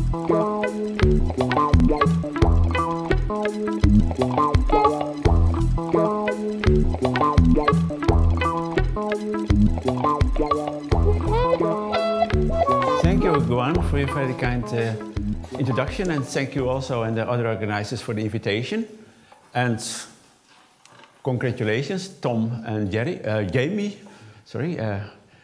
Thank you, Guan, for your very kind introduction, and thank you also and the other organizers for the invitation. And congratulations, Tom and Jamie. Sorry, I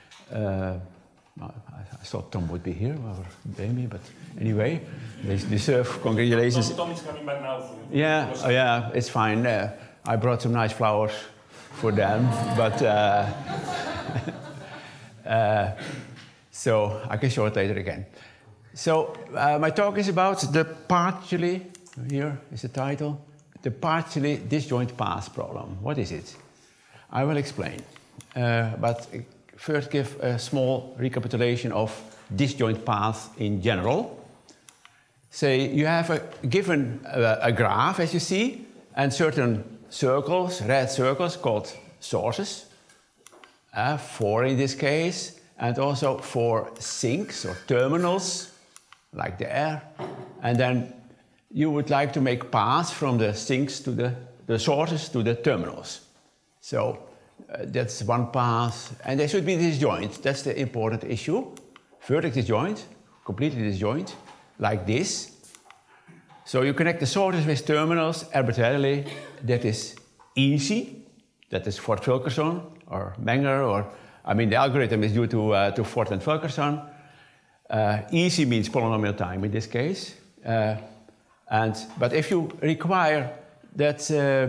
thought Tom would be here, or Jamie, but anyway, they deserve congratulations. Tom is coming back now. Yeah, oh yeah, it's fine. I brought some nice flowers for them, but so I can show it later again. So my talk is about the partially, here is the title, the partially disjoint path problem. What is it? I will explain, but first give a small recapitulation of disjoint paths in general. Say you have given a graph, as you see, and certain circles, red circles called sources, 4 in this case, and also 4 sinks or terminals, like there. And then you would like to make paths from the sinks to the sources to the terminals. So that's one path, and they should be disjoint. That's the important issue. Vertex disjoint, completely disjoint, like this. So you connect the sources with terminals arbitrarily. That is easy. That is Ford-Fulkerson or Menger, or I mean the algorithm is due to Ford and Fulkerson. Easy means polynomial time in this case. But if you require that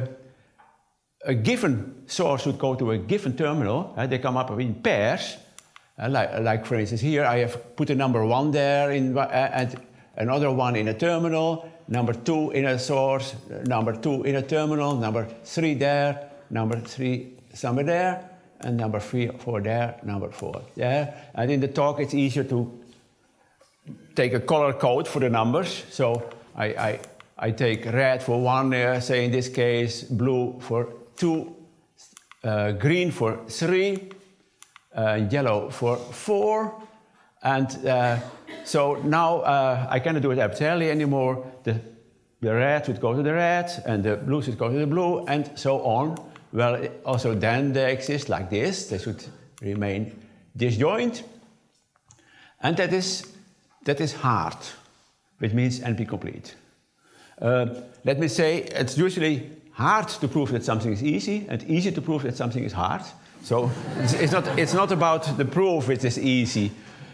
a given source should go to a given terminal, they come up in pairs. Like for instance here, I have put a number 1 there and another one in a terminal, number 2 in a source, number 2 in a terminal, number 3 there, number 3 somewhere there, and number 4 there, number 4 there. And in the talk it's easier to take a color code for the numbers. So I take red for 1, say in this case, blue for 2, green for 3, yellow for 4. And so now I cannot do it arbitrarily anymore. The red would go to the red, and the blue should go to the blue, and so on. Well, also then they exist like this. They should remain disjoint. And that is hard, which means NP-complete. Let me say it's usually hard to prove that something is easy, and easy to prove that something is hard. So it's not about the proof which is easy.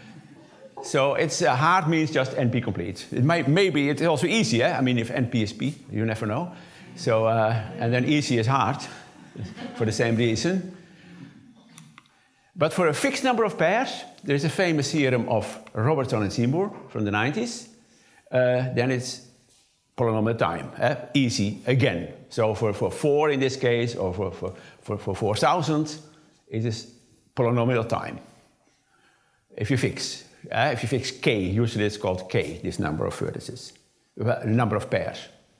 So it's hard means just NP-complete. Maybe it's also easy. I mean, if NP is P, you never know. So and then easy is hard for the same reason. But for a fixed number of pairs, there is a famous theorem of Robertson and Seymour from the 90s. Then it's polynomial time, easy again. So for 4 in this case, or for 4,000, it is polynomial time. If you fix k, usually it's called k, this number of vertices, number of pairs.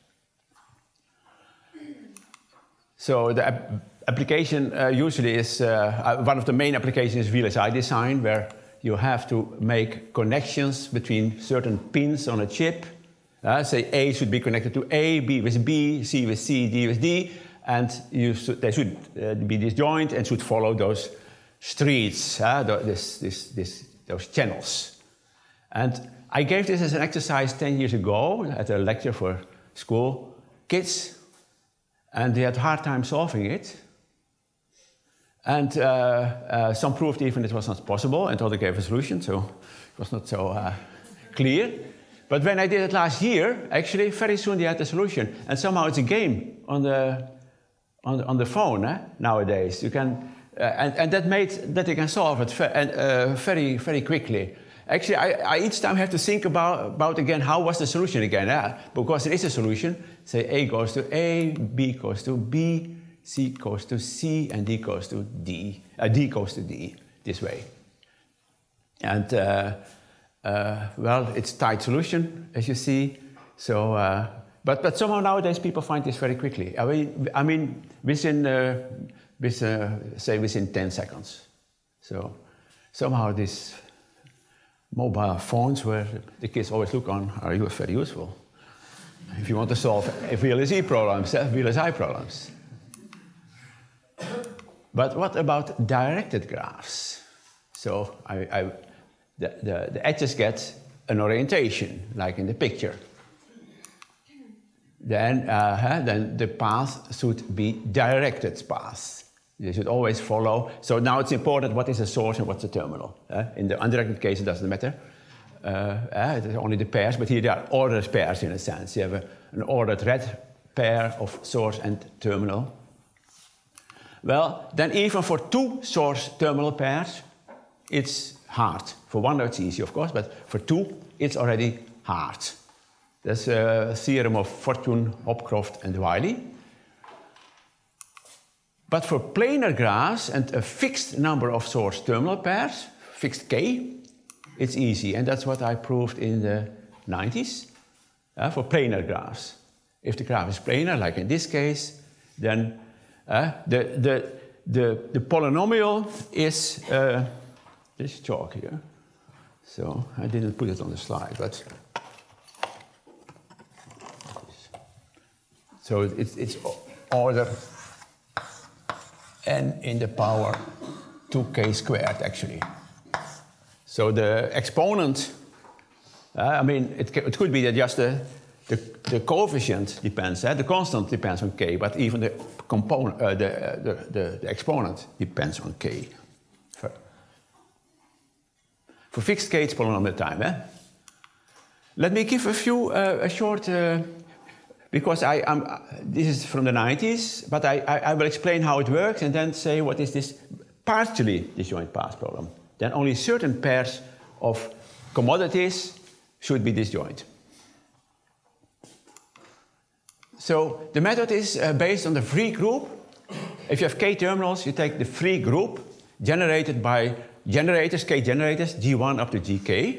So the application usually is, one of the main applications is VLSI design, where you have to make connections between certain pins on a chip. Say A should be connected to A, B with B, C with C, D with D, and they should be disjoint and should follow those streets, those channels. And I gave this as an exercise 10 years ago at a lecture for school kids, and they had a hard time solving it. And some proved even it was not possible, and others gave a solution, so it was not so clear. But when I did it last year, actually, very soon they had the solution. And somehow it's a game on the phone nowadays. You can, and that made that you can solve it very, very quickly. Actually, I each time have to think about again, how was the solution again? Because there is a solution. Say A goes to A, B goes to B, C goes to C, and D goes to D. D goes to D, this way. And well, it's a tight solution, as you see. So, but somehow nowadays people find this very quickly. I mean, within 10 seconds. So somehow this mobile phones where the kids always look on are very useful if you want to solve VLSI problems. But what about directed graphs? So the edges get an orientation, like in the picture. Then the path should be directed path. They should always follow. So now it's important what is the source and what's the terminal. In the undirected case, it doesn't matter. It's only the pairs, but here they are ordered pairs in a sense. You have an ordered red pair of source and terminal. Well, then even for two source-terminal pairs, it's hard. For one, it's easy, of course, but for two, it's already hard. That's a theorem of Fortune, Hopcroft, and Wiley. But for planar graphs and a fixed number of source-terminal pairs, fixed k, it's easy. And that's what I proved in the 90s for planar graphs. If the graph is planar, like in this case, then the polynomial is this chalk here. So I didn't put it on the slide, but so it's order n in the power 2k squared actually. So the exponent, I mean, it could be that just the coefficient depends, the constant depends on k, but even the component, the exponent depends on k. For fixed k, it's polynomial time. Let me give a short, because this is from the 90s, but I will explain how it works and then say what is this partially disjoint path problem. Then only certain pairs of commodities should be disjoint. So the method is based on the free group. If you have k terminals, you take the free group generated by generators, k generators, G1 up to Gk.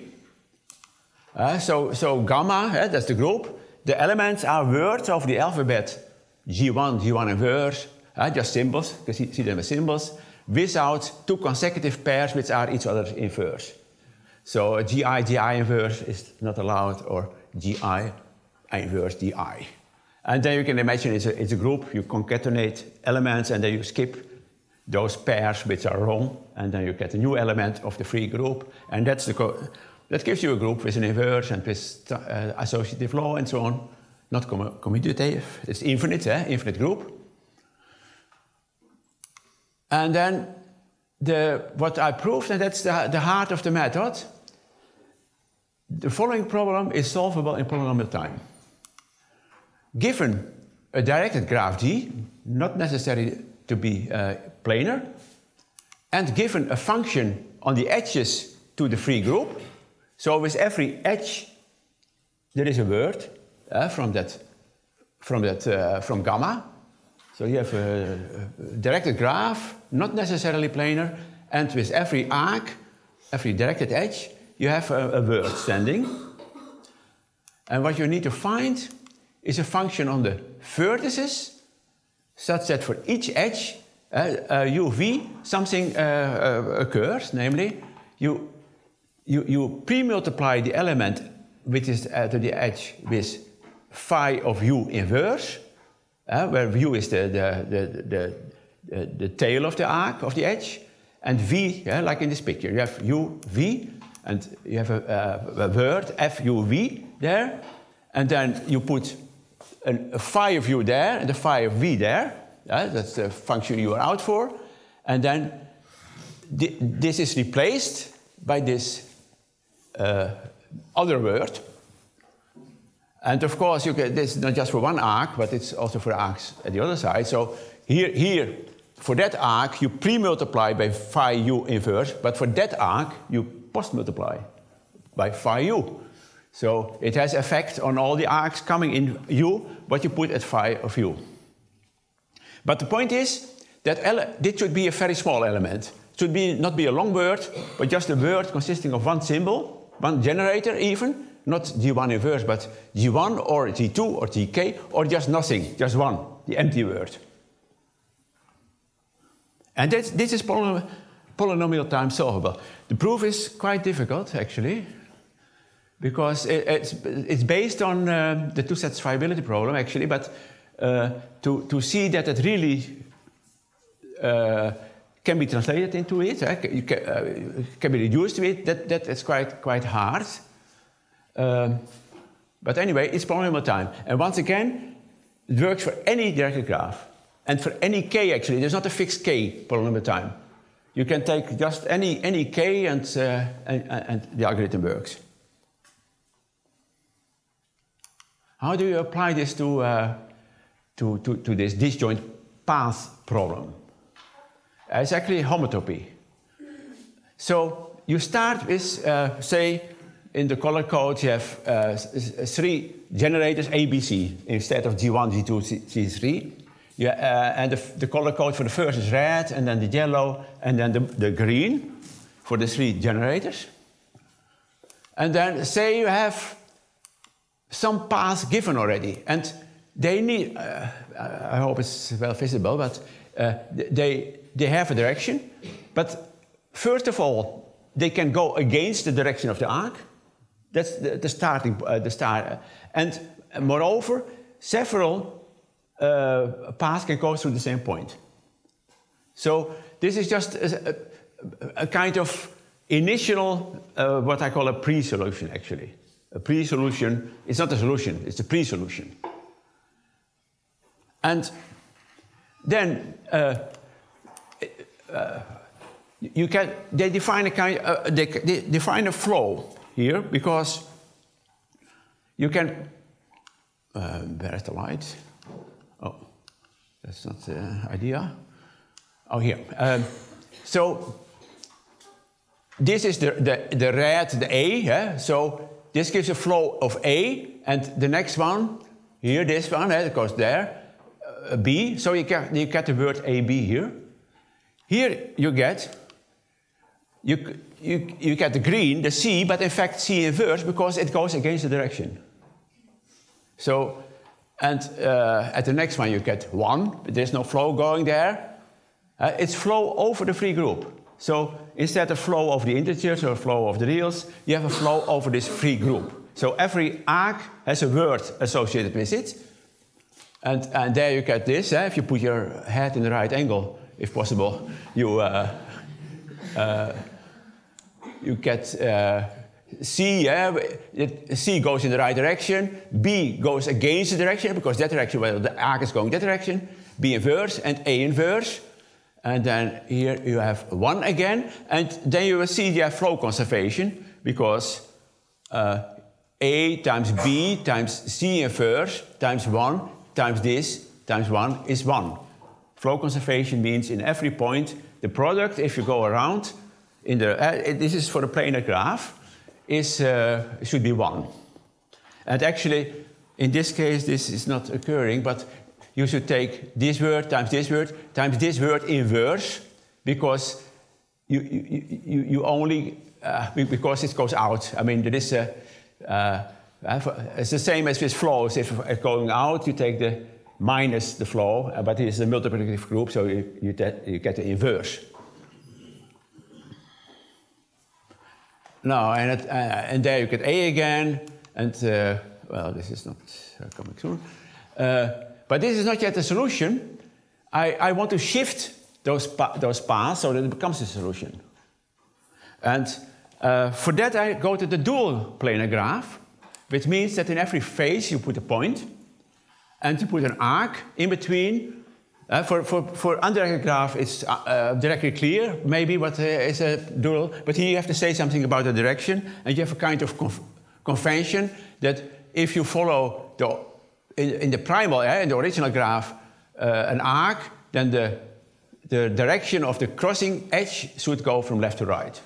So gamma, that's the group. The elements are words of the alphabet G1, G1 inverse, just symbols, you can see them as symbols, without two consecutive pairs which are each other's inverse. So GI, GI inverse is not allowed, or GI inverse DI. And then you can imagine it's a group, you concatenate elements and then you skip those pairs which are wrong, and then you get a new element of the free group, and that gives you a group with an inverse and with associative law and so on. Not commutative, it's infinite, infinite group. And then what I proved, and that's the heart of the method, the following problem is solvable in polynomial time. Given a directed graph G, not necessary to be planar, and given a function on the edges to the free group, so with every edge there is a word from gamma. So you have a directed graph, not necessarily planar, and with every arc, every directed edge, you have a word standing. And what you need to find is a function on the vertices, such that for each edge, uv, something occurs, namely, you pre-multiply the element which is to the edge with phi of u inverse, where u is the tail of the arc of the edge, and v, like in this picture, you have u, v, and you have a word fuv there, and then you put a phi of u there and a phi of v there. That's the function you are out for, and then this is replaced by this other word. And of course, this is not just for one arc, but it's also for arcs at the other side. So here, for that arc, you pre-multiply by phi u inverse, but for that arc, you post-multiply by phi u. So it has effect on all the arcs coming in u, what you put at phi of u. But the point is that this should be a very small element. It should not be a long word, but just a word consisting of one symbol, one generator even, not G1 inverse, but G1 or G2 or Gk, or just nothing, just one, the empty word. And this is polynomial time solvable. The proof is quite difficult, actually, because it's based on the two-satisfiability problem, actually, but to see that it really can be translated into it, can be reduced to it, that is quite hard. But anyway, it's polynomial time. And once again, it works for any directed graph. And for any k, actually, there's not a fixed k polynomial time. You can take just any k and the algorithm works. How do you apply this to this disjoint path problem? It's actually homotopy. So you start with, say, in the color code you have 3 generators A, B, C instead of G1, G2, G3. And the color code for the first is red, and then the yellow, and then the green for the 3 generators. And then say you have some paths given already, and they need, I hope it's well visible, but they have a direction. But first of all, they can go against the direction of the arc. That's the start. And moreover, several paths can go through the same point. So this is just a kind of initial, what I call a pre-solution, actually. A pre-solution, it's not a solution, it's a pre-solution. And then they define a kind, they define a flow here, because you can, where is the light? Oh, that's not the idea. Oh, here. So this is the red, the A, yeah? So this gives a flow of A, and the next one, here, this one, it goes there, B, so you get the word AB here. Here you get the green, the C, but in fact C inverse, because it goes against the direction. So, and at the next one you get 1, but there's no flow going there. It's flow over the free group. So instead of flow over the integers or flow of the reals, you have a flow over this free group. So every arc has a word associated with it. And there you get this. If you put your head in the right angle, if possible, you get C. C goes in the right direction. B goes against the direction, because that direction, well, the arc is going that direction. B inverse and A inverse. And then here you have 1 again. And then you will see you have flow conservation, because A times B times C inverse times 1 times this times 1 is 1. Flow conservation means in every point, the product, if you go around, in the, this is for the planar graph, is, should be 1. And actually, in this case, this is not occurring, but you should take this word times this word inverse, because you only, because it goes out. I mean, there is it's the same as with flows. If it's going out, you take the minus the flow, but it is a multiplicative group, so you get the inverse. Now, and there you get A again, and well, this is not coming soon. But this is not yet a solution. I want to shift those paths so that it becomes a solution. And for that, I go to the dual planar graph, which means that in every phase you put a point, and you put an arc in between. For undirected graph, it's directly clear, maybe what is a dual, but here you have to say something about the direction, and you have a kind of convention that if you follow in the primal, in the original graph, an arc, then the direction of the crossing edge should go from left to right.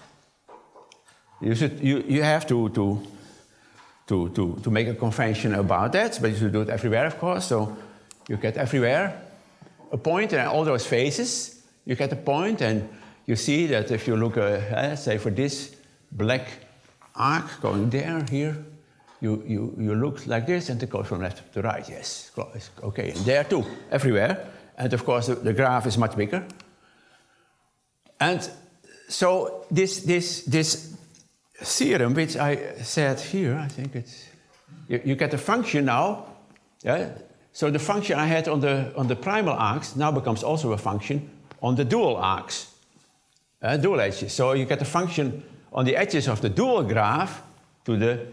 You have to make a convention about that, but you should do it everywhere, of course. So you get everywhere a point, and all those phases, you get a point, and you see that if you look, say for this black arc going there, here, you look like this, and it goes from left to right. Yes, okay, and there too, everywhere. And of course, the graph is much bigger. And so this theorem, which I said here, I think it's, you get a function now. Yeah? So the function I had on the primal arcs now becomes also a function on the dual arcs, dual edges. So you get a function on the edges of the dual graph to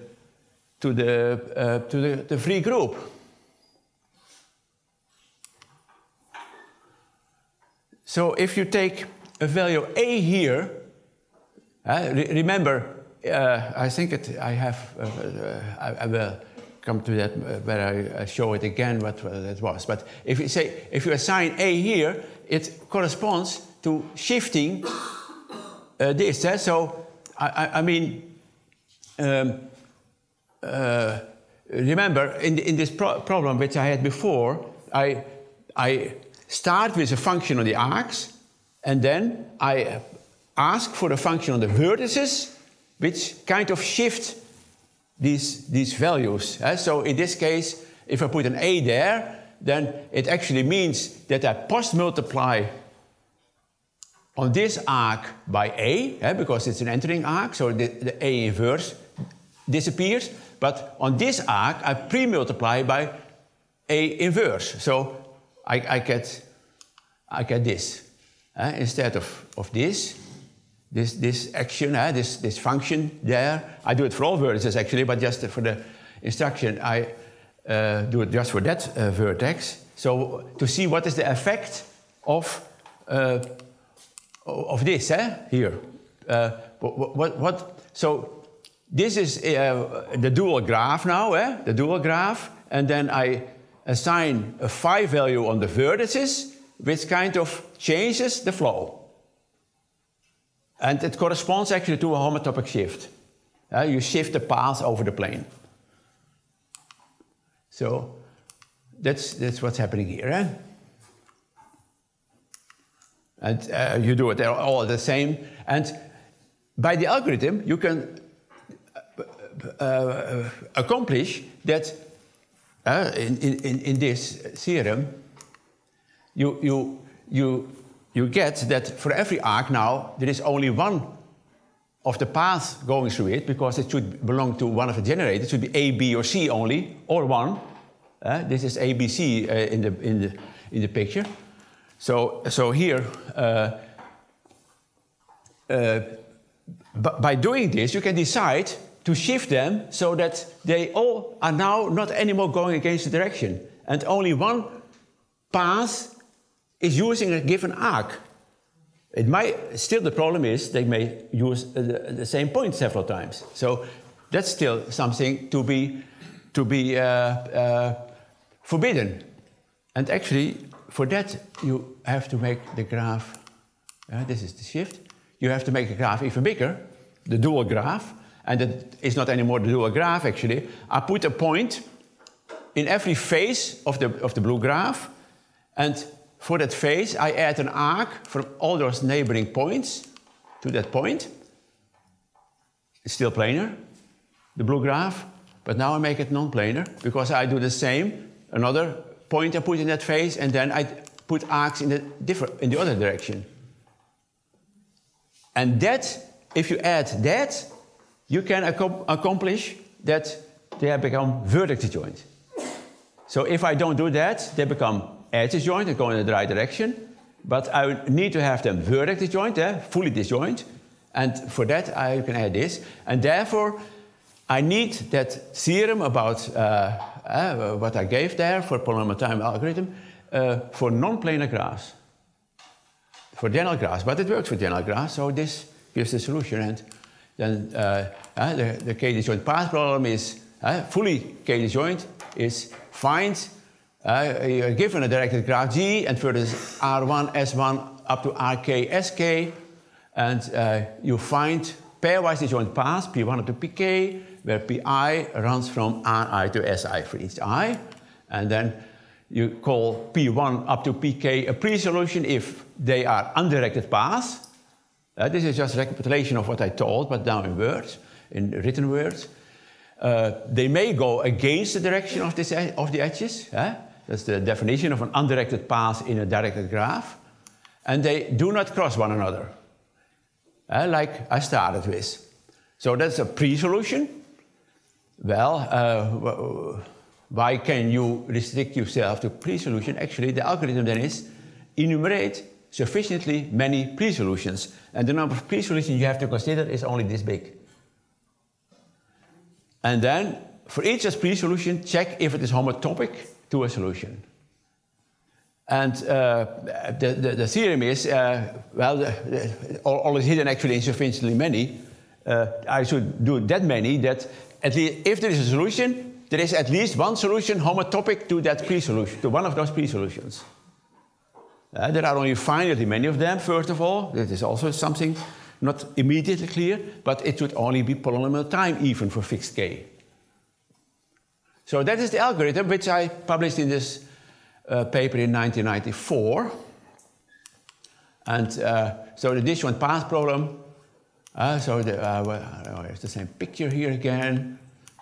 the free group. So if you take a value a here, remember, I think I will come to that where I show it again what that was. But if you assign a here, it corresponds to shifting this. So I mean, remember in this problem which I had before, I start with a function on the arcs, and then I ask for a function on the vertices, which kind of shift these values. So in this case, if I put an a there, then it actually means that I post-multiply on this arc by a, because it's an entering arc, so the a inverse disappears. But on this arc, I pre-multiply by a inverse. So I get this instead of this action, this function there. I do it for all vertices actually, but just for the instruction, I do it just for that vertex. So to see what is the effect of this here. So this is the dual graph now, the dual graph, and then I assign a phi value on the vertices, which kind of changes the flow. And it corresponds actually to a homotopic shift. You shift the path over the plane. So that's what's happening here. And you do it all the same. And by the algorithm, you can accomplish that in this theorem, you get that for every arc now, there is only one of the paths going through it, because it should belong to one of the generators. It should be A, B, or C only, or one. This is A, B, C in the picture. So here, by doing this, you can decide to shift them so that they all are now not anymore going against the direction, and only one path is using a given arc. It might still, the problem is they may use the same point several times. So that's still something to be forbidden. And actually, for that you have to make the graph. This is the shift. You have to make the graph even bigger, the dual graph, and it is not anymore the dual graph. Actually, I put a point in every face of the blue graph, and for that face, I add an arc from all those neighboring points to that point. It's still planar, the blue graph, but now I make it non-planar because I do the same. Another point I put in that face, and then I put arcs in the other direction. And that, if you add that, you can accomplish that they become vertex joined. So if I don't do that, they become edge disjoint and go in the right direction. But I need to have them vertex disjoint, fully disjoint. And for that, I can add this. And therefore, I need that theorem about what I gave there for polynomial time algorithm for non-planar graphs, for general graphs. But it works for general graphs, so this gives the solution. And then the k-disjoint path problem is fully k-disjoint is find given a directed graph G and further R1, S1 up to RK, SK, and you find pairwise disjoint paths P1 up to PK, where Pi runs from Ri to Si for each I, and then you call P1 up to PK a pre-solution if they are undirected paths. This is just a recapitulation of what I told, but now in words, in written words. They may go against the direction of the edges. That's the definition of an undirected path in a directed graph. And they do not cross one another. like I started with. So that's a pre-solution. Well, why can you restrict yourself to pre-solution? Actually, the algorithm then is enumerate sufficiently many pre-solutions. And the number of pre-solutions you have to consider is only this big. And then, for each such pre-solution, check if it is homotopic to a solution. And the theorem is, all is hidden actually in sufficiently many. I should do that many that at least if there is a solution, there is at least one solution homotopic to that pre-solution, to one of those pre-solutions. There are only finitely many of them, first of all. That is also something not immediately clear, but it should only be polynomial time even for fixed k. So that is the algorithm which I published in this paper in 1994. And so the disjoint path problem, it's the same picture here again.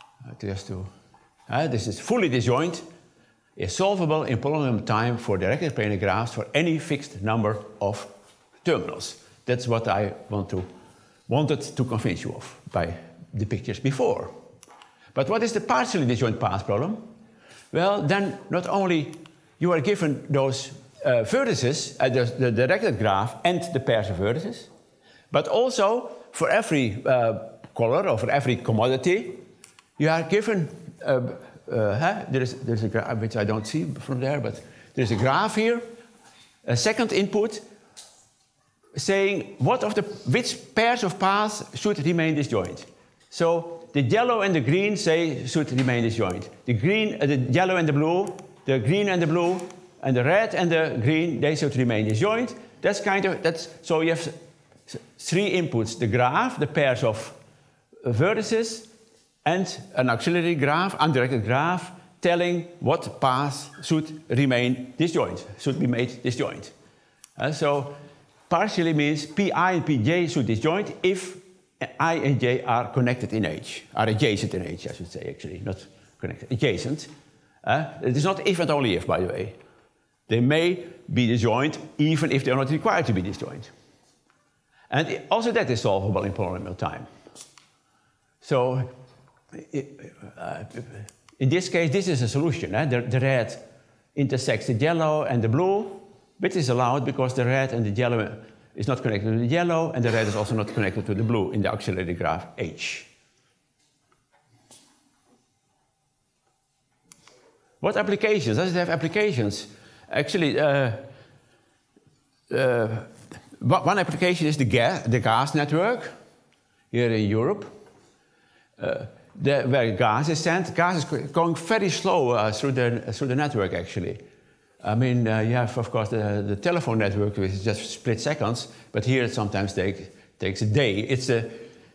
This is fully disjoint, is solvable in polynomial time for directed planar graphs for any fixed number of terminals. That's what I wanted to convince you of by the pictures before. But what is the partially disjoint path problem? Well, then not only you are given those vertices, the directed graph and the pairs of vertices, but also for every color or for every commodity, you are given, there's a graph which I don't see from there, but there's a graph here, a second input, saying which pairs of paths should remain disjoint. So the yellow and the green say should remain disjoint. The yellow and the blue, the green and the blue, and the red and the green, they should remain disjoint. So you have three inputs: the graph, the pairs of vertices, and an auxiliary graph, undirected graph, telling what paths should remain disjoint, should be made disjoint. So partially means Pi and Pj should disjoint if I and j are connected in H, are adjacent in H, I should say, actually, not connected, adjacent. It is not if and only if, by the way. They may be disjoint even if they are not required to be disjoint. And also that is solvable in polynomial time. So in this case, this is a solution. The red intersects the yellow and the blue, which is allowed because the red and the yellow is not connected to the yellow, and the red is also not connected to the blue in the auxiliary graph H. What applications? Does it have applications? Actually, one application is the gas network here in Europe, where gas is sent. Gas is going very slow through the network, actually. I mean, you have, of course, the telephone network, which is just split seconds, but here it sometimes takes a day. It's to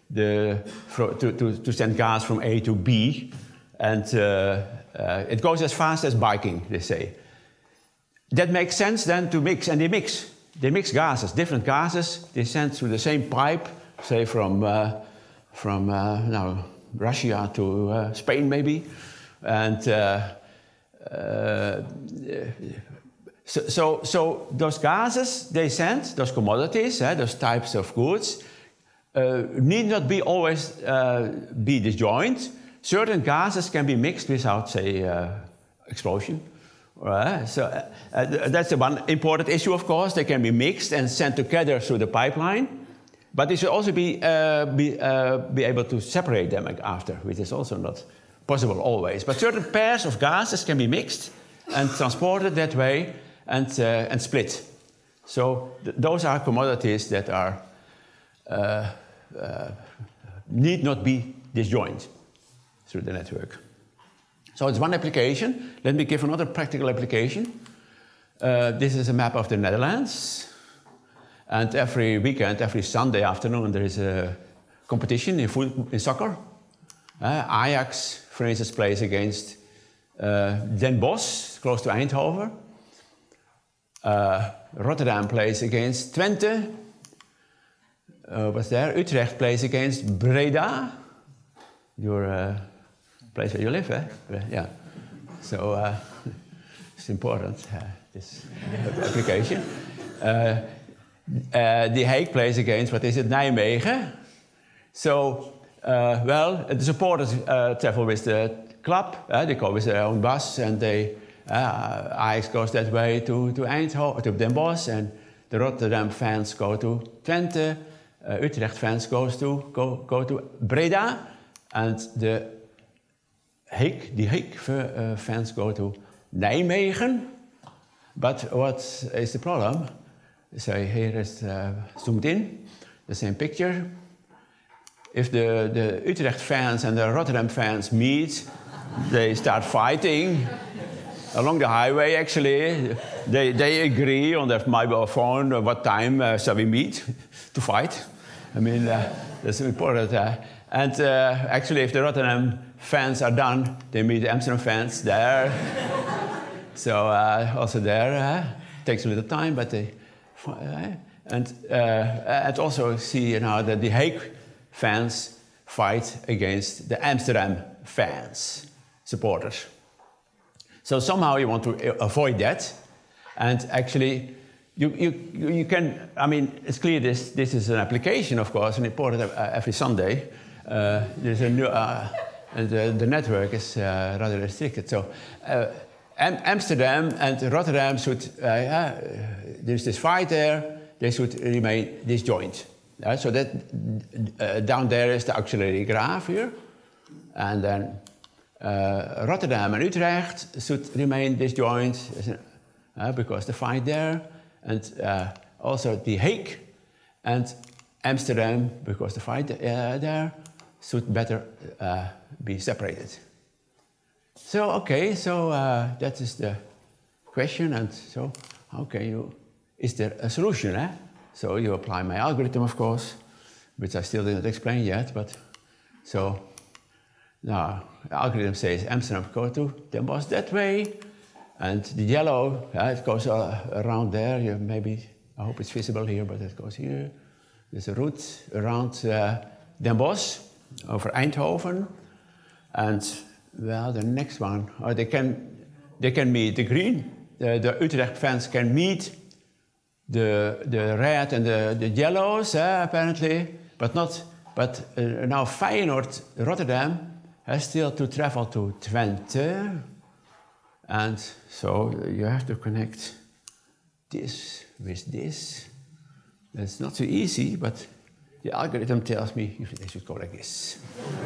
send gas from A to B, and it goes as fast as biking, they say. That makes sense then to mix, and they mix gases, different gases. They send through the same pipe, say from Russia to Spain, maybe, and so those gases they send, those commodities, those types of goods, need not be always be disjoint. Certain gases can be mixed without, say, explosion. So that's the one important issue, of course. They can be mixed and sent together through the pipeline, but they should also be able to separate them after, which is also not possible always. But certain pairs of gases can be mixed and transported that way and split. So those are commodities that are need not be disjoint through the network. So it's one application. Let me give another practical application. This is a map of the Netherlands. And every weekend, every Sunday afternoon, there is a competition in soccer. Ajax, for instance, plays against Den Bosch, close to Eindhoven. Rotterdam plays against Twente. What's there? Utrecht plays against Breda. Your place where you live, eh? Yeah. So it's important, this application. the Hague plays against, what is it, Nijmegen. So, well, the supporters travel with the club. They go with their own bus, and Ajax goes that way to Eindhoven, to Den Bosch, and the Rotterdam fans go to Twente. Utrecht fans go to Breda, and the Hague fans go to Nijmegen. But what is the problem? So here is zoomed in, the same picture. If the Utrecht fans and the Rotterdam fans meet, they start fighting along the highway. Actually, they agree on their mobile phone what time shall we meet to fight. I mean, that's important. And actually, if the Rotterdam fans are done, they meet the Amsterdam fans there. So also there takes a little time, but they and also see that the Hague fans fight against the Amsterdam fans, supporters. So somehow you want to avoid that, and actually you can. I mean, it's clear this is an application, of course, and imported every Sunday. There's a new the network is rather restricted. So Amsterdam and Rotterdam should. There's this fight there. They should remain disjoint. So that down there is the auxiliary graph here, and then Rotterdam and Utrecht should remain disjoint because the fight there, and also The Hague and Amsterdam because the fight there should better be separated. So okay, so that is the question, and so how can you? Is there a solution? So you apply my algorithm, of course, which I still didn't explain yet. But so now the algorithm says Amsterdam go to Den Bosch that way, and the yellow it goes around there. Maybe I hope it's visible here, but it goes here. There's a route around Den Bosch over Eindhoven, and well, the next one they can meet the green. The Utrecht fans can meet the red and the yellows apparently, but not. But now Feyenoord Rotterdam has still to travel to Twente, and so you have to connect this with this. It's not so easy, but the algorithm tells me they should go like this.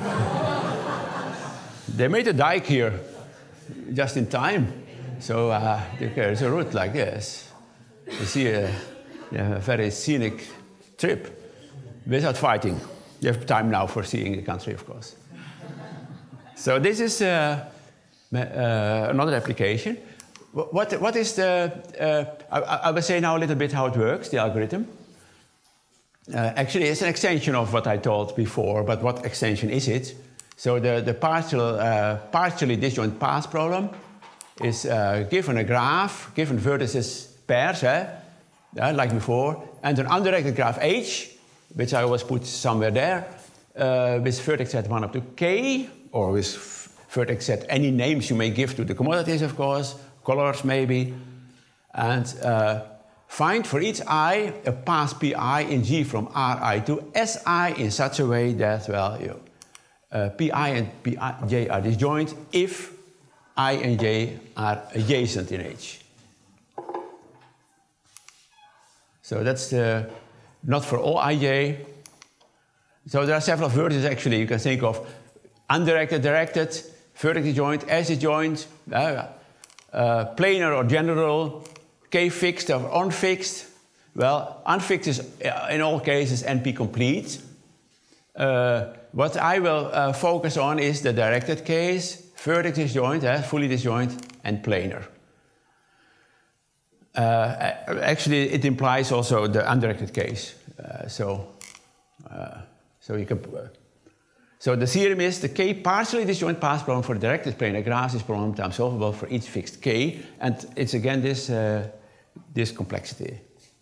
They made a dike here just in time, so there's a route like this. You see a very scenic trip without fighting. You have time now for seeing the country, of course. So this is another application. What is the... I will say now a little bit how it works, the algorithm. Actually, it's an extension of what I told before, but what extension is it? So the partially disjoint path problem is given a graph, given vertices pairs, like before, and an undirected graph H, which I always put somewhere there, with vertex set 1 up to k, or with vertex set any names you may give to the commodities, of course, colors maybe, and find for each I a path pi in G from Ri to Si in such a way that, well, pi and j are disjoint if I and j are adjacent in H. So that's not for all ij. So there are several vertices actually you can think of. Undirected, directed, vertex disjoint, S disjoint, planar or general, k fixed or unfixed. Well, unfixed is in all cases NP complete. What I will focus on is the directed case, vertex disjoint, fully disjoint, and planar. Actually, it implies also the undirected case. So you can. So the theorem is the k partially disjoint path problem for directed planar graphs is problem time solvable for each fixed k, and it's again this complexity.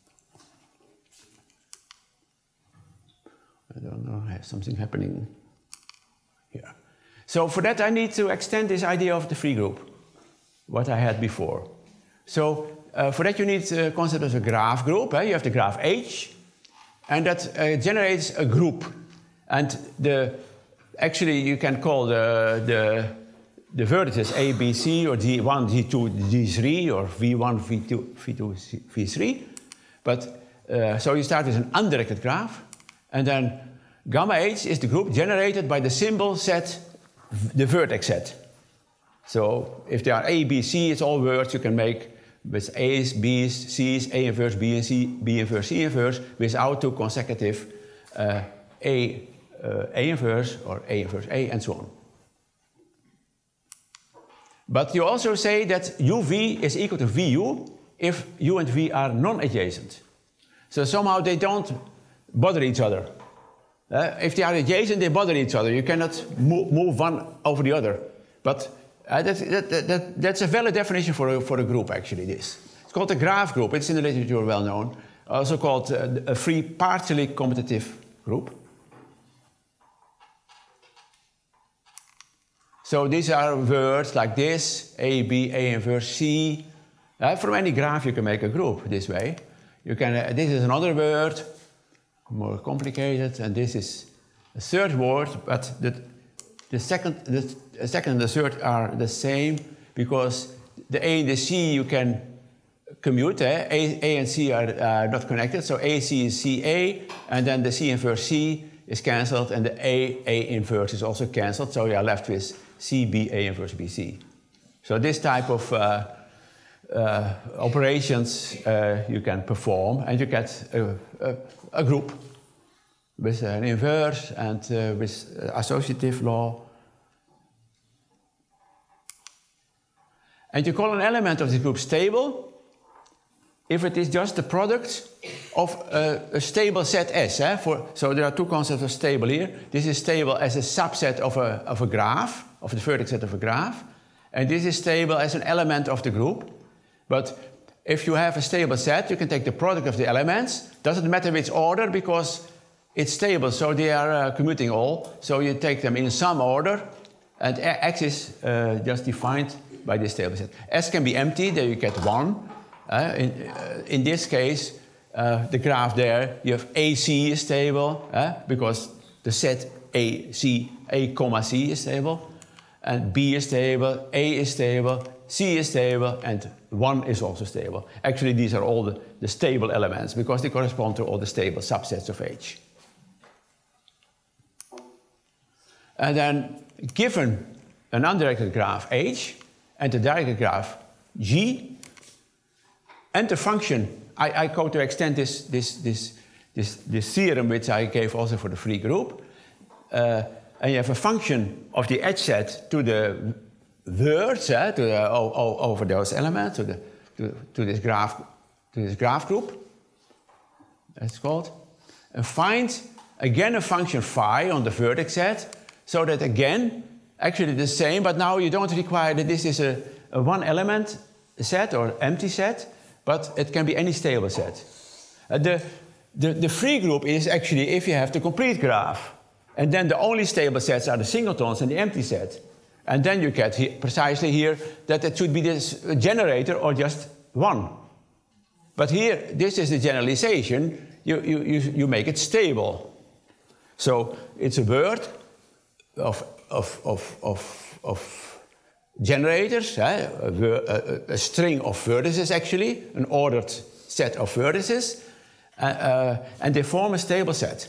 I don't know, I have something happening here. So for that I need to extend this idea of the free group, what I had before. So for that you need a concept of a graph group. You have the graph H, and that generates a group. And actually you can call the vertices A, B, C, or G1, G2, G3, or V1, V2, V2, V3. But so you start with an undirected graph, and then gamma H is the group generated by the symbol set, the vertex set. So if there are A, B, C, it's all words you can make with A's, B's, C's, A inverse, B and C, B inverse, C inverse, without two consecutive A inverse or A inverse A, and so on. But you also say that UV is equal to VU if U and V are non-adjacent. So somehow they don't bother each other. If they are adjacent, they bother each other. You cannot move one over the other. But that's a valid definition for a group, actually, this. It's called a graph group. It's in the literature well known. Also called a free partially commutative group. So these are words like this, A, B, A inverse C. From any graph you can make a group this way. You can, this is another word, more complicated, and this is a third word, but the second and the third are the same because the A and the C you can commute. A and C are not connected, so AC is CA, and then the C inverse C is cancelled, and the A inverse is also cancelled, so you are left with CB A inverse BC. So this type of operations you can perform, and you get a group with an inverse and with associative law. And you call an element of this group stable if it is just the product of a stable set S. So there are two concepts of stable here. This is stable as a subset of a graph, of the vertex set of a graph. And this is stable as an element of the group. But if you have a stable set, you can take the product of the elements. Doesn't matter which order because it's stable, so they are commuting all. So you take them in some order, and X is just defined by this stable set. S can be empty, there you get 1. In this case, the graph there, you have AC is stable, because the set A, comma C is stable, and B is stable, A is stable, C is stable, and 1 is also stable. Actually, these are all the stable elements because they correspond to all the stable subsets of H. And then, given an undirected graph H and a directed graph G, and the function, I go to extend this theorem which I gave also for the free group, and you have a function of the H set to the words over those elements to this graph group. That's called, and find again a function phi on the vertex set, so that again actually the same, but now you don't require that this is a one element set or empty set, but it can be any stable set. The free group is actually if you have the complete graph, and then the only stable sets are the singletons and the empty set. And then you get precisely here that it should be this generator or just 1. But here, this is the generalization, you make it stable. So it's a word of generators, a string of vertices actually, an ordered set of vertices, and they form a stable set.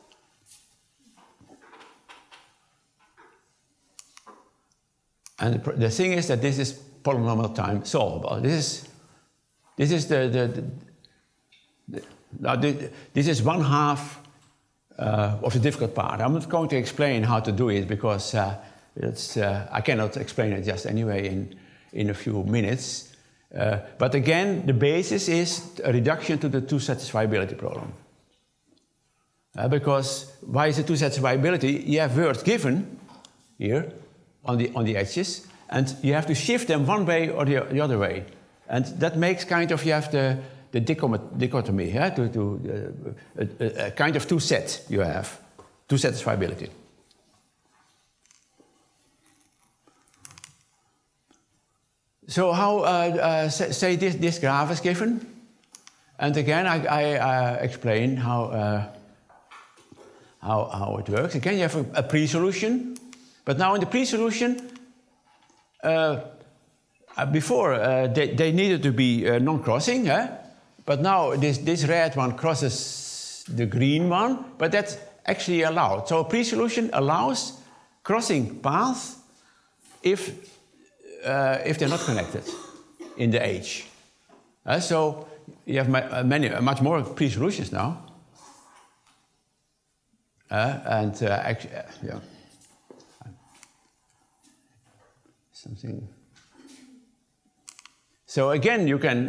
And the thing is that this is polynomial time solvable. This is this is 1/2 of the difficult part. I'm not going to explain how to do it because I cannot explain it just anyway in a few minutes. But again, the basis is a reduction to the two-satisfiability problem. Because why is it two-satisfiability? You have words given here on the edges, and you have to shift them one way or the other way. And that makes kind of, you have the dichotomy, a kind of two-set you have, two-satisfiability. So how, say this graph is given, and again I explain how it works. Again, you have a pre-solution, but now in the pre-solution, before they needed to be non-crossing, but now this red one crosses the green one, but that's actually allowed. So a pre-solution allows crossing paths if they're not connected in the H. So you have much more pre-solutions now. Actually, yeah. Something. So again, you can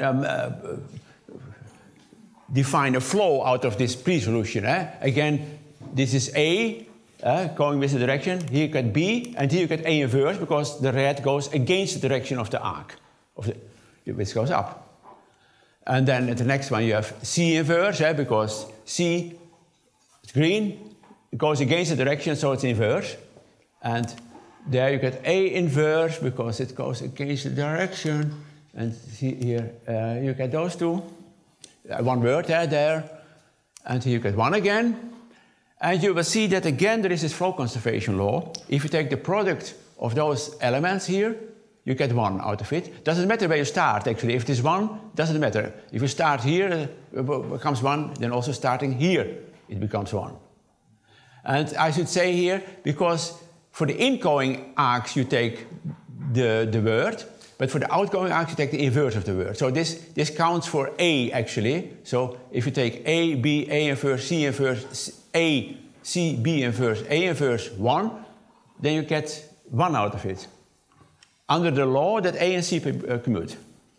define a flow out of this pre-solution. Again, this is A, going with the direction. Here you get B, and here you get A inverse because the red goes against the direction of the arc, which goes up. And then at the next one you have C inverse, because C is green, it goes against the direction, so it's inverse. And there you get A inverse because it goes against the direction. And see here, you get those two. One word there. And here you get one again. And you will see that again there is this flow conservation law. If you take the product of those elements here, you get one out of it. Doesn't matter where you start, actually. If it is one, doesn't matter. If you start here, it becomes one, then also starting here, it becomes one. And I should say here, because for the incoming arcs you take the word, but for the outgoing arcs you take the inverse of the word. So this counts for A, actually. So if you take A, B, A inverse, C inverse, A, C, B inverse, A inverse 1, then you get 1 out of it. Under the law that A and C commute.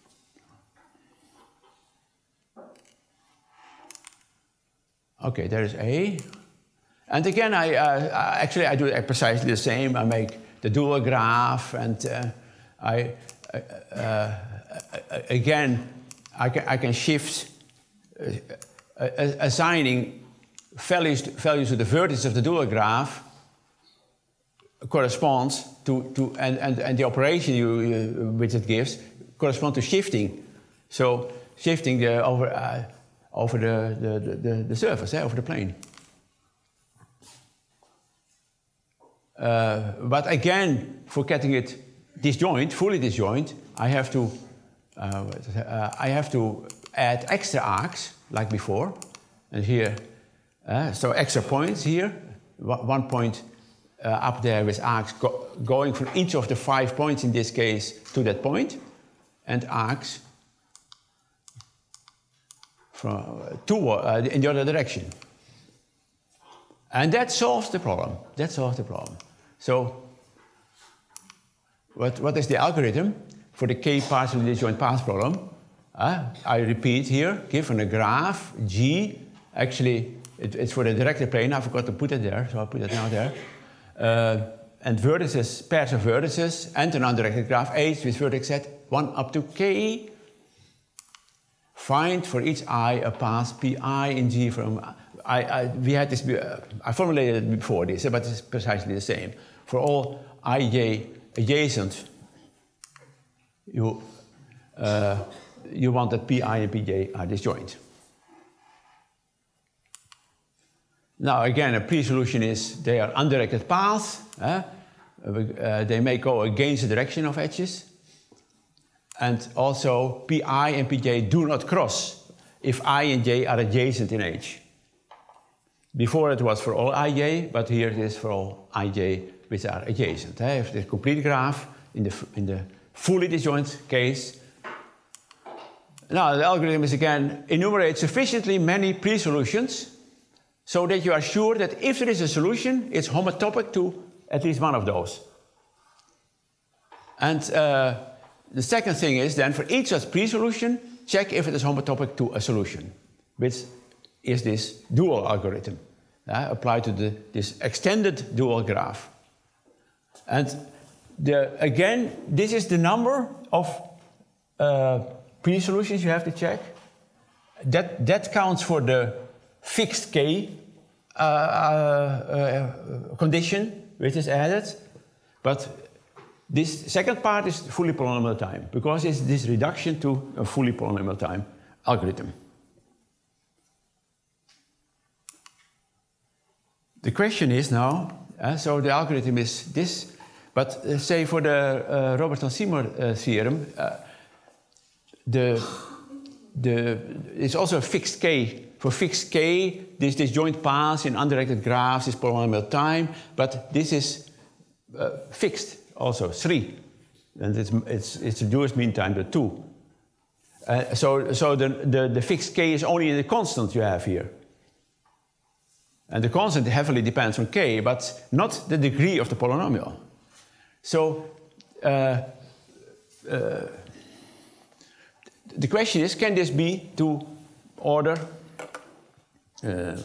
Okay, there is A. And again, I do precisely the same. I make the dual graph, and again, I can shift assigning values to the vertices of the dual graph corresponds to and the operation which it gives corresponds to shifting. So shifting over the surface, over the plane. But again, for getting it disjoint, fully disjoint, I have to add extra arcs like before, and here, so extra points here, 1 point up there with arcs going from each of the 5 points in this case to that point, and arcs from in the other direction. And that solves the problem. That solves the problem. So, what is the algorithm for the K partially disjoint path problem? I repeat here, given a graph G, actually it's for the directed plane. I forgot to put it there, so I'll put it now there. And vertices, pairs of vertices, and an undirected graph H with vertex set 1 up to K. Find for each I a path Pi in G from. We had this. I formulated it before this, but it's precisely the same. For all ij adjacent, you want that Pi and Pj are disjoint. Now again, a pre-solution is they are undirected paths. They may go against the direction of edges. And also, Pi and Pj do not cross if I and j are adjacent in H. Before it was for all ij, but here it is for all ij which are adjacent. If the complete graph in the fully disjoint case. Now the algorithm is again enumerate sufficiently many pre-solutions so that you are sure that if there is a solution, it's homotopic to at least one of those. And the second thing is then for each such pre-solution, check if it is homotopic to a solution, which is this dual algorithm applied to this extended dual graph. And again, this is the number of pre-solutions you have to check. That counts for the fixed K condition which is added, but This second part is fully polynomial time, because it's this reduction to a fully polynomial time algorithm. The question is now, so the algorithm is this, but say for the Robertson-Seymour theorem, it's also a fixed k. For fixed k, this disjoint path in undirected graphs is polynomial time, but this is fixed also, 3. And it's reduced mean time to 2. So the fixed k is only the constant you have here. And the constant heavily depends on k, but not the degree of the polynomial. So the question is, can this be to order here.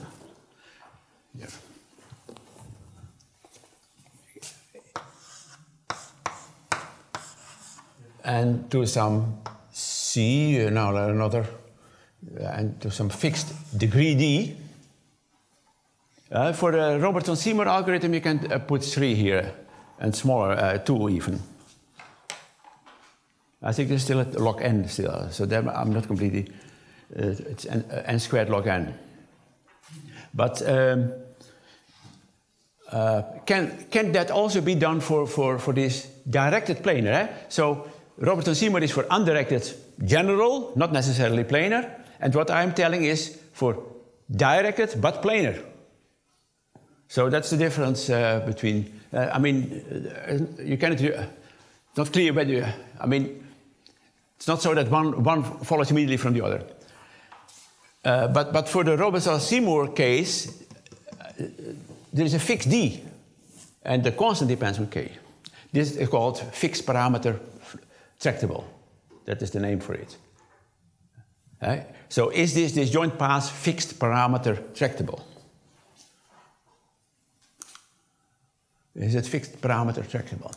And to some c, now another, and to some fixed degree d. For the Robertson-Seymour algorithm, you can put 3 here, and smaller, 2 even. I think there's still a log n still, so there I'm not completely, it's n squared log n. But can that also be done for this directed planar? Eh? So Robertson-Seymour is for undirected general, not necessarily planar, and what I'm telling is for directed but planar. So that's the difference between, I mean, you cannot, it's not clear whether, I mean, it's not so that one follows immediately from the other. But for the Robertson-Seymour case, there is a fixed d, and the constant depends on k. This is called fixed parameter tractable. That is the name for it. So is this disjoint path fixed parameter tractable? Is it fixed parameter tractable?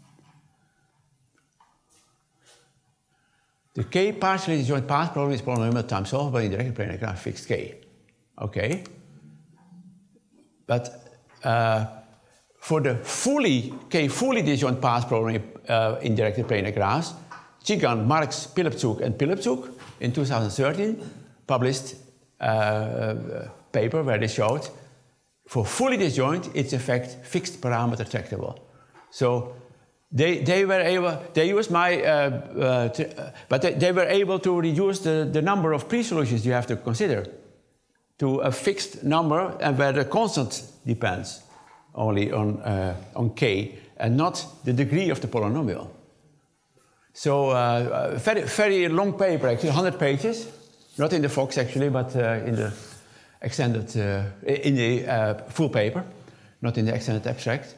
The k partially disjoint path problem is polynomial time solvable in directed planar graph fixed k. Okay. But for the k fully disjoint path problem in directed planar graphs, Cigand, Marx, Pilipczuk, and Pilipczuk in 2013 published a paper where they showed for fully disjoint, it's in fact fixed parameter tractable. So they were able, they used my, but they were able to reduce the number of pre-solutions you have to consider to a fixed number, and where the constant depends only on k and not the degree of the polynomial. So very long paper, actually 100 pages, not in the Fox actually, but in the extended, in the full paper, not in the extended abstract.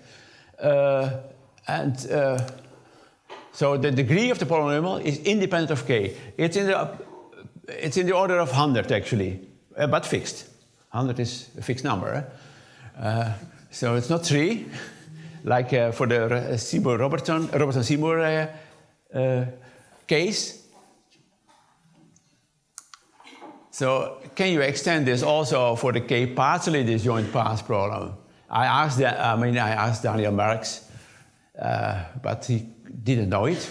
So the degree of the polynomial is independent of k. It's in the order of 100 actually, but fixed. 100 is a fixed number. So it's not 3, like for the Robertson-Seymour case. So can you extend this also for the k partially disjoint path problem? I asked Daniel Marx, but he didn't know it.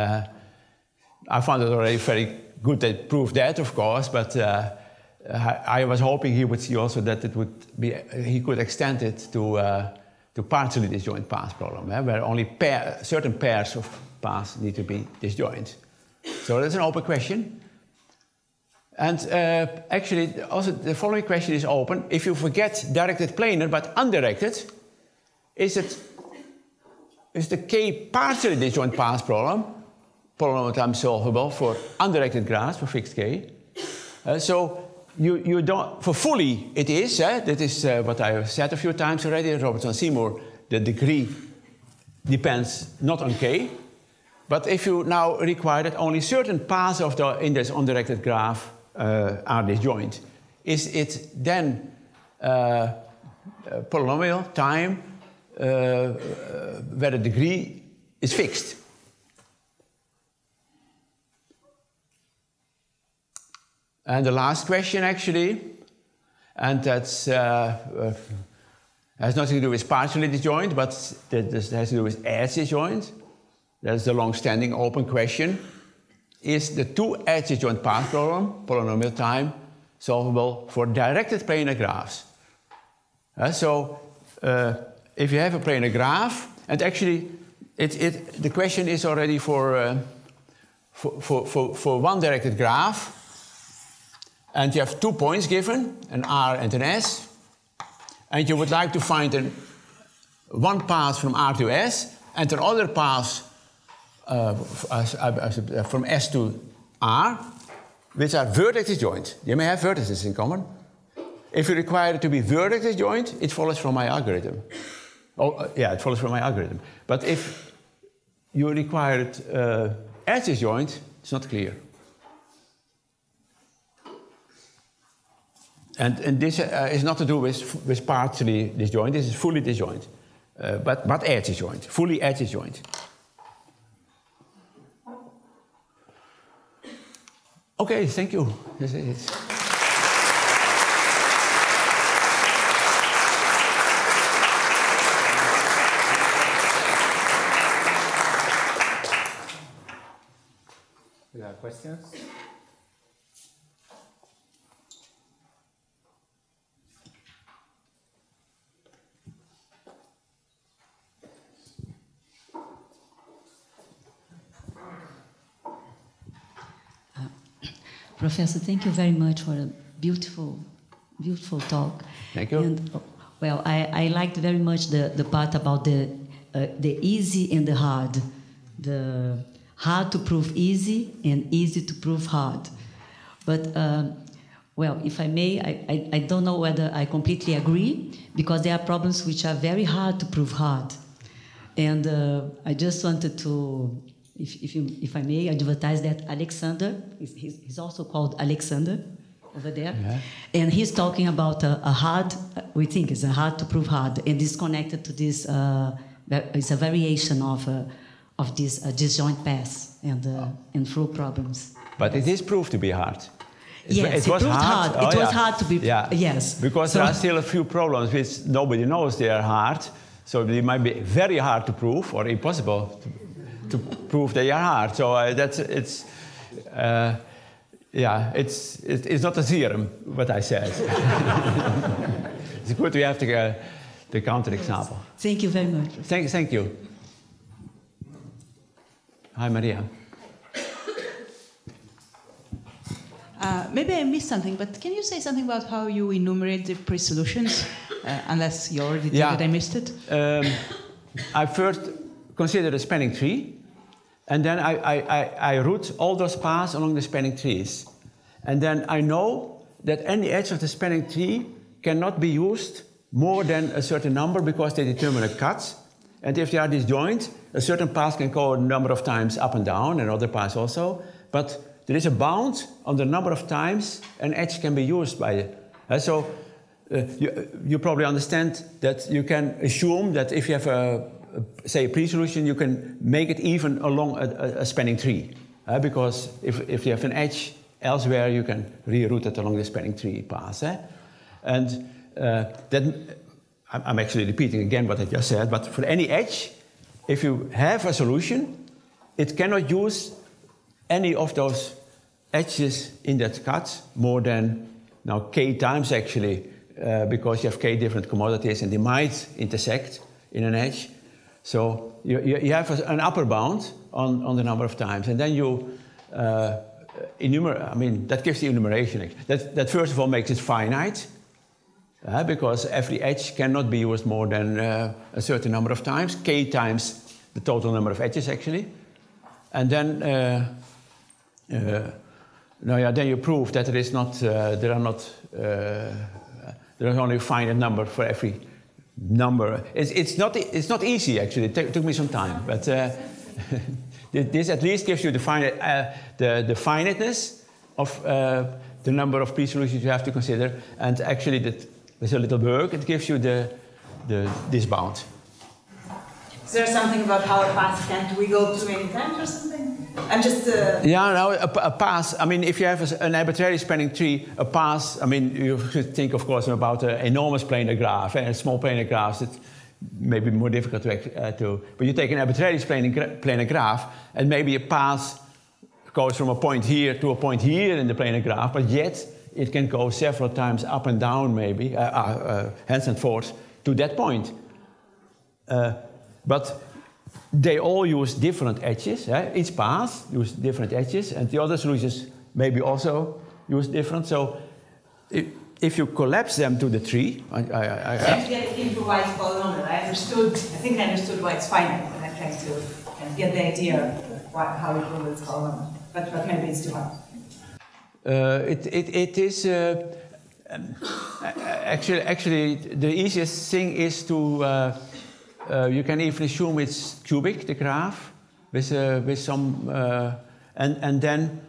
I found it already very good that proved that, of course, but I was hoping he would see also that it would be, he could extend it to partially disjoint path problem, where only certain pairs of paths need to be disjoint. So that's an open question. And actually, also the following question is open. If you forget directed planar but undirected, is the k partially disjoint path problem polynomial time solvable for undirected graphs for fixed k? So you don't, for fully it is, that is what I said a few times already, Robertson-Seymour, the degree depends not on k, but if you now require that only certain paths of the in this undirected graph are disjoint, is it then polynomial time where the degree is fixed? And the last question actually, and that's has nothing to do with partially disjoint, but that has to do with edge disjoint. that's the long-standing open question. Is the two-edge disjoint path problem, polynomial time, solvable for directed planar graphs? If you have a planar graph, and actually the question is already for one directed graph, and you have 2 points given, an R and an S, and you would like to find one path from R to S and another path from S to R, which are vertex disjoint. They may have vertices in common. If you require it to be vertex disjoint, it follows from my algorithm. It follows from my algorithm. But if you require it edge disjoint, it's not clear. And this is not to do with partially disjoint. This is fully disjoint, but edge disjoint, fully edge disjoint. Okay, thank you. This is it. We have questions? Professor, thank you very much for a beautiful, beautiful talk. Thank you. And, well, I liked very much the part about the easy and the hard. The hard to prove easy and easy to prove hard. But, well, if I may, I don't know whether I completely agree, because there are problems which are very hard to prove hard. And I just wanted to, if I may, advertise that Alexander, he's also called Alexander over there, yeah. And he's talking about a hard, we think it's a hard to prove hard, and it's connected to this, it's a variation of this disjoint paths and flow problems. But it is proved to be hard. Yes, it was hard. It was hard to be, yes. Because there are still a few problems which nobody knows they are hard, so they might be very hard to prove or impossible to prove they are hard. So it's not a theorem, what I said. It's good we have the counterexample. Thank you very much. Thank you. Hi, Maria. Maybe I missed something, but can you say something about how you enumerate the pre-solutions? Unless you already did it, I missed it. I first consider the spanning tree, and then I route all those paths along the spanning trees. And then I know that any edge of the spanning tree cannot be used more than a certain number because they determine a cut. And if they are disjoint, a certain path can go a number of times up and down, and other paths also. But there is a bound on the number of times an edge can be used by it. You probably understand that you can assume that if you have say a pre-solution, you can make it even along a spanning tree. Because if you have an edge elsewhere, you can reroute it along the spanning tree path. And then I'm actually repeating again what I just said, but for any edge, if you have a solution, it cannot use any of those edges in that cut more than now k times actually, because you have k different commodities and they might intersect in an edge. So you have an upper bound on the number of times, and then you enumerate. I mean, that gives the enumeration. That first of all makes it finite, because every edge cannot be used more than a certain number of times, k times the total number of edges actually, and then then you prove that there is not there is only a finite number for every number. It's not easy actually. It took me some time, but this at least gives you the finiteness of the number of pre-solutions you have to consider, and actually with a little work it gives you this bound. Is there something about how a path can't wiggle too many times or something? I'm just... a path, I mean, if you have an arbitrary spanning tree, a path, I mean, you should think, of course, about an enormous planar graph, and small planar graphs, maybe more difficult to. But you take an arbitrarily planar graph, and maybe a path goes from a point here to a point here in the planar graph, but yet it can go several times up and down, maybe, hence and forth, to that point. But they all use different edges. Each path uses different edges, and the other solutions maybe also use different. So if you collapse them to the tree, Get improvised polynomial. I think I understood why it's finite, and I'm trying to kind of get the idea of how it will its polynomial. But maybe it's too hard. It is actually the easiest thing is to you can even assume it's cubic, the graph, with some and then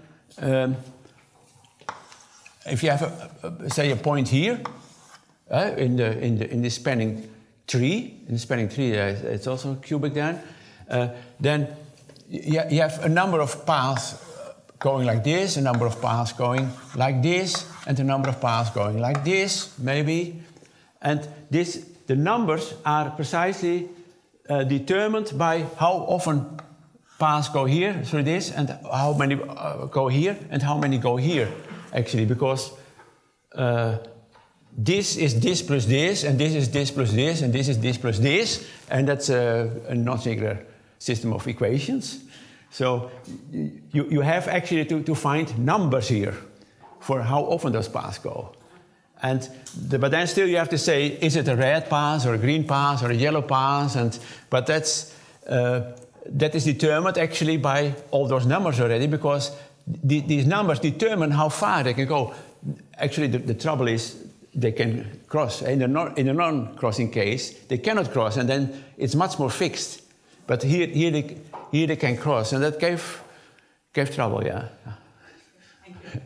if you have say a point here in the spanning tree, it's also cubic then you have a number of paths going like this, a number of paths going like this, and a number of paths going like this, maybe. And the numbers are precisely determined by how often paths go here through this, and how many go here, and how many go here, actually, because this is this plus this, and this is this plus this, and this is this plus this, and that's a non-singular system of equations. So you have actually to find numbers here for how often those paths go. But then still you have to say, is it a red path or a green path or a yellow path? But that is determined actually by all those numbers already, because these numbers determine how far they can go. Actually, the trouble is they can cross. In a non-crossing case, they cannot cross, and then it's much more fixed. But here they can cross, and that gave trouble, yeah. Thank you.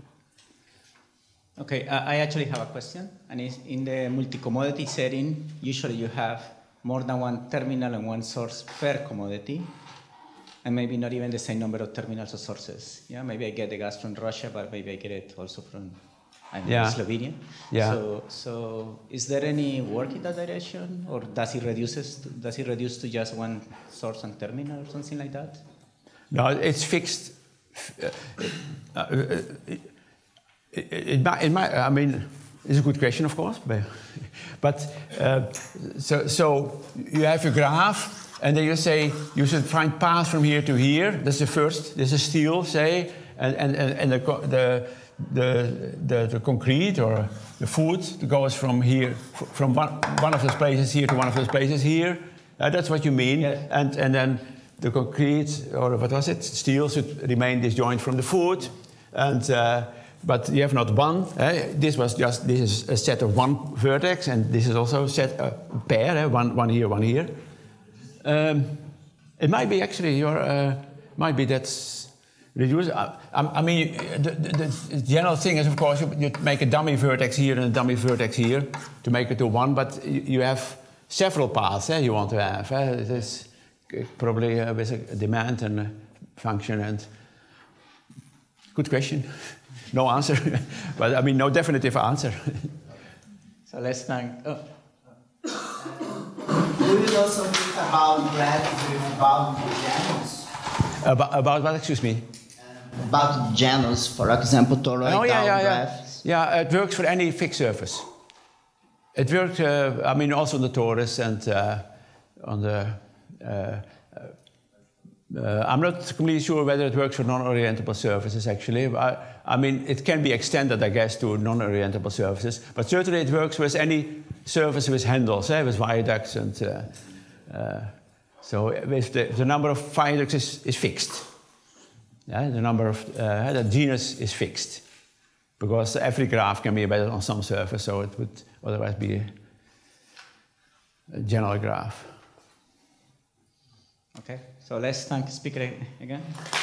Okay, I actually have a question, and it's in the multi-commodity setting, usually you have more than one terminal and one source per commodity, and maybe not even the same number of terminals or sources. Yeah, maybe I get the gas from Russia, but maybe I get it also from Slovenia. Yeah. So is there any work in that direction, or does it reduce to just one source and terminal or something like that? No, it's fixed. I mean, it's a good question, of course, but so you have a graph, and then you say you should find paths from here to here. That's the first. This is steel, say, and the concrete or the food goes from here, from one of those places here to one of those places here. That's what you mean. Yes. And then the concrete, or what was it? Steel should remain disjoint from the food. But you have not one. This is a set of one vertex, and this is also a pair, one here, one here. It might be actually might be that's reduced. I mean, the general thing is, of course, you make a dummy vertex here and a dummy vertex here to make it to one, but you have several paths you want to have. It is probably with a demand and a function. And good question. No answer, but I mean, no definitive answer. So let's thank. Oh. Do you also think about graphs with boundary genus? About what? Excuse me. About genus, for example, toroidal graphs. Yeah, it works for any fixed surface. It works. I mean, also on the torus and on the. I'm not completely sure whether it works for non-orientable surfaces, actually. I mean, it can be extended, I guess, to non-orientable surfaces. But certainly it works with any surface with handles, with viaducts. And so with the number of viaducts is fixed. Yeah, the number of, the genus is fixed. Because every graph can be embedded on some surface, so it would otherwise be a general graph. Okay, so let's thank the speaker again.